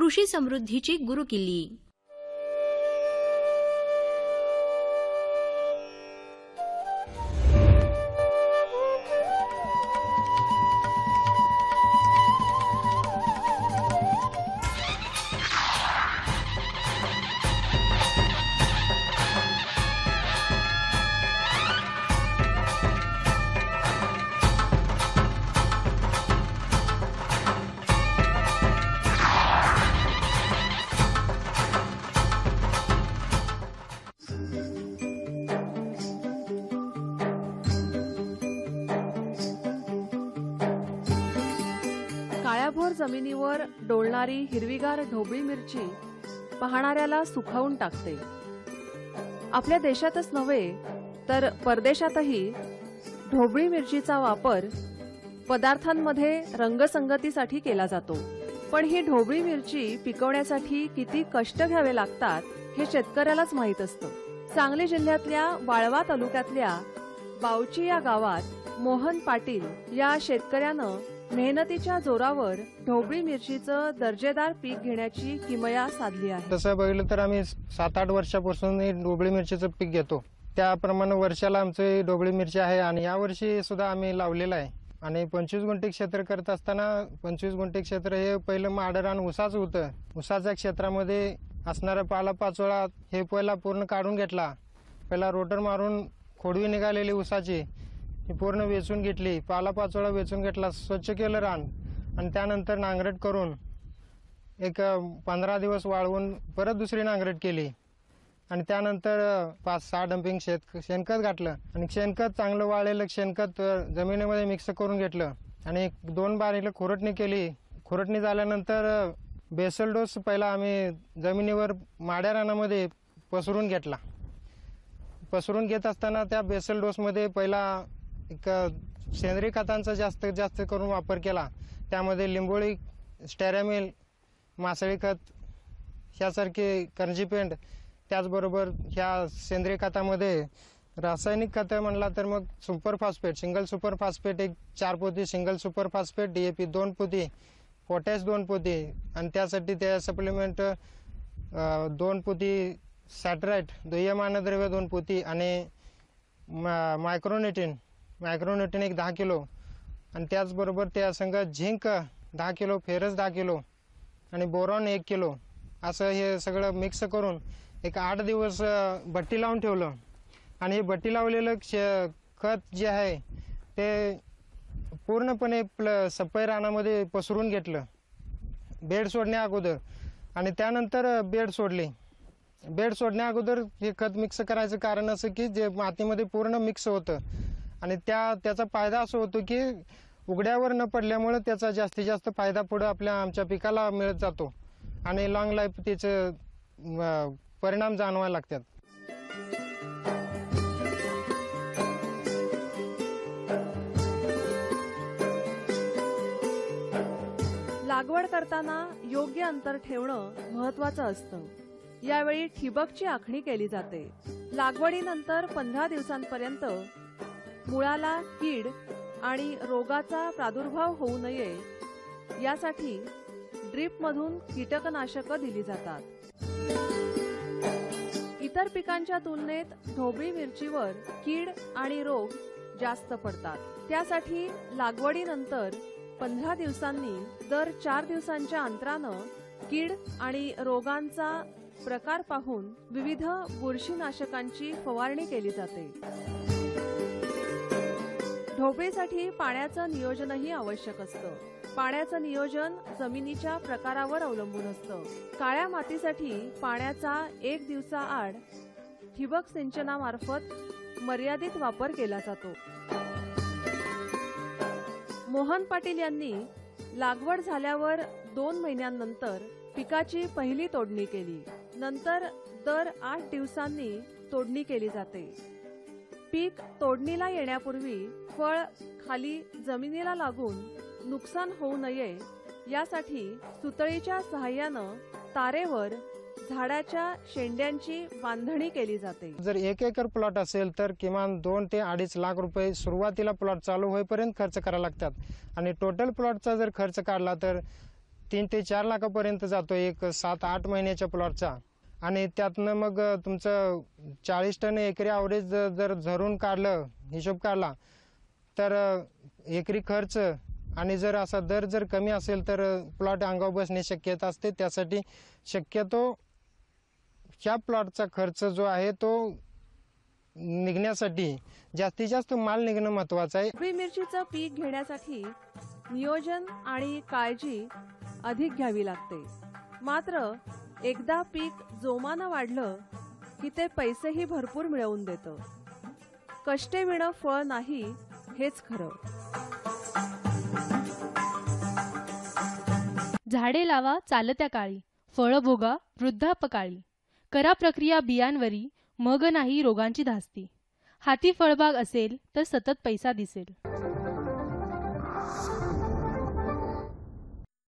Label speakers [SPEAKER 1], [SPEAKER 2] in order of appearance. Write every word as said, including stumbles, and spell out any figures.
[SPEAKER 1] कृषी समृद्धीची गुरुकिल्ली।
[SPEAKER 2] काळ्याभोर जमिनीवर डोलणारी हिरवीगार ढोबळी मिरची पाहणाऱ्याला सुखावून टाकते। आपल्या देशातच नव्हे तर परदेशातही ढोबळी मिरचीचा वापर पदार्थांमध्ये रंगसंगतीसाठी केला जातो। पण ही ढोबळी मिरची पिकवण्यासाठी किती कष्ट घ्यावे लागतात हे शेतकऱ्यालाच माहीत असतं। सांगली जिल्ह्यातल्या वाळवा तालुक्यातल्या बावची या गावात मोहन पाटील या शेतकऱ्यानं मेहनतीच्या जोरावर ढोबळी मिरचीचं दर्जेदार पीक घेण्याची किमया साधली आहे।
[SPEAKER 3] तसं बघितलं तर आम्ही सात आठ वर्षापासून ढोबळी मिरचीचं पीक घेतो। त्याप्रमाणे वर्षाला आमची ढोबळी मिरची आहे आणि या वर्षी सुद्धा आम्ही लावलेलं आहे। आणि पंचवीस गुंठे क्षेत्र करत असताना पंचवीस गुंठे क्षेत्र हे पहिलं माडर आणि ऊसाचं होतं। ऊसाच्या क्षेत्रामध्ये असणारा पाला पाचोळा हे पहिला पूर्ण काढून घेतला। पहिला रोटर मारून खोडवी निघालेली ऊसाची ही पूर्ण वेचून घेतली, पाला पाचोळा वेचून घेतला, स्वच्छ केलं रान आणि त्यानंतर नांगरट करून एक पंधरा दिवस वाळवून परत दुसरी नांगरट केली आणि त्यानंतर पाच सहा डंपिंग शेत शेणखत घातलं आणि शेणखत चांगलं वाळलेलं शेणखत जमिनीमध्ये मिक्स करून घेतलं आणि दोन बारीला खुरटणी केली। खुरटणी झाल्यानंतर बेसल डोस पहिला आम्ही जमिनीवर माड्या रानामध्ये पसरून घेतला। पसरून घेत असताना त्या बेसल डोसमध्ये पहिला एक सेंद्रिय खतांचा जास्त जास्त करून वापर केला। त्यामध्ये लिंबोळी, स्टेरामिल, मासळी खत ह्यासारखे करंजीपेंड, त्याचबरोबर ह्या सेंद्रिय खतामध्ये रासायनिक खत म्हणला तर मग super phosphate, single super phosphate एक चार पोती, सिंगल सुपर फॉस्फेट डीएपी दोन पोती, पोटॅश दोन पोती आणि त्यासाठी त्या सप्लिमेंट दोन पोती सॅटराईट दुय्यम अन्नद्रव्य दोन पोती आणि मायक्रोन्युट्रिन मायक्रोन्युट्रिन एक दहा किलो आणि त्याचबरोबर त्या संग झिंक दहा किलो, फेरस दहा किलो आणि बोरॉन एक किलो असं हे सगळं मिक्स करून एक आठ दिवस भट्टी लावून ठेवलं आणि हे भट्टी लावलेलं खत जे आहे ते पूर्णपणे सफाई रानामध्ये पसरून घेतलं बेड सोडण्या अगोदर आणि त्यानंतर बेड सोडली। बेड सोडण्या अगोदर हे खत मिक्स करायचं कारण असं की जे मातीमध्ये पूर्ण मिक्स होतं आणि त्या त्याचा फायदा असं होतो की उघड्यावर न पडल्यामुळे त्याचा जास्तीत जास्त फायदा पुढे आपल्या आमच्या पिकाला मिळत जातो आणि लॉंग लाईफ त्याचे परिणाम जाणवायला लागतात।
[SPEAKER 2] लागवड करताना योग्य अंतर ठेवणं महत्त्वाचं असतं। यावेळी ठिबकची आखणी केली जाते। लागवडीनंतर पंधरा दिवसांपर्यंत मुळाला कीड आणि रोगाचा प्रादुर्भाव होऊ नये यासाठी ड्रीपमधून कीटकनाशकं दिली जातात। इतर पिकांच्या तुलनेत ढोबळी मिरचीवर कीड आणि रोग जास्त पडतात। त्यासाठी लागवडीनंतर पंधरा दिवसांनी दर चार दिवसांच्या अंतरानं कीड आणि रोगांचा प्रकार पाहून विविध बुरशीनाशकांची फवारणी केली जाते। ढोबळीसाठी पाण्याचं नियोजनही आवश्यक असतं। पाण्याचं नियोजन जमिनीच्या प्रकारावर अवलंबून असतं। काळ्या मातीसाठी पाण्याचा एक दिवसाआड ठिबक सिंचनामार्फत मर्यादित वापर केला जातो। मोहन पाटील यांनी लागवड झाल्यावर दोन महिन्यांनंतर पिकाची पहिली तोडणी केली। नंतर दर आठ दिवसांनी तोडणी केली जाते। पीक तोडणीला येण्यापूर्वी फळ खाली जमिनीला लागून नुकसान होऊ नये यासाठी सुतळीच्या सहाय्यानं तारेवर झाडाच्या शेंड्यांची बांधणी केली जाते।
[SPEAKER 3] जर एक एकर प्लॉट असेल तर किमान दोन ते अडीच लाख रुपये सुरुवातीला प्लॉट चालू होईपर्यंत खर्च करावा लागतात आणि टोटल प्लॉटचा जर खर्च काढला तर तीन ते चार लाखापर्यंत जातो एक सात आठ महिन्याच्या प्लॉटचा. आणि त्यातनं मग तुमचं चाळीस टन एकरी ॲव्हरेज जर धरून काढलं, हिशोब काढला तर एकरी खर्च आणि जर असा दर जर कमी असेल तर प्लॉट अंगावर बसण्याची शक्यता असते. त्यासाठी शक्यतो ह्या प्लॉटचा खर्च जो आहे तो निघण्यासाठी जास्तीत जास्त माल निघणं महत्त्वाचं आहे.
[SPEAKER 2] ढोबळी मिरचीचं पीक घेण्यासाठी नियोजन आणि काळजी अधिक घ्यावी लागते. मात्र एकदा पीक जोमानं वाढलं की ते पैसेही भरपूर मिळवून देतं. कष्टेविणं फळ नाही हेच खरं.
[SPEAKER 4] झाडे लावा चालत्या काळी, फळं भोगा वृद्धापकाळी. करा प्रक्रिया बियांवरी, मग नाही रोगांची धास्ती. हाती फळबाग असेल तर सतत पैसा दिसेल.